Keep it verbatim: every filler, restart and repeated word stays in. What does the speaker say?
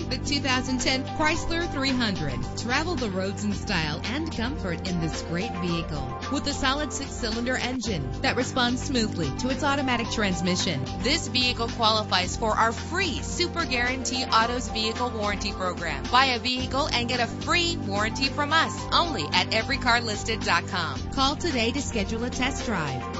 the two thousand ten Chrysler three hundred. Travel the roads in style and comfort in this great vehicle. With a solid six-cylinder engine that responds smoothly to its automatic transmission, this vehicle qualifies for our free Super Guarantee Autos Vehicle Warranty Program. Buy a vehicle and get a free warranty from us only at every car listed dot com. Call today to schedule a test drive.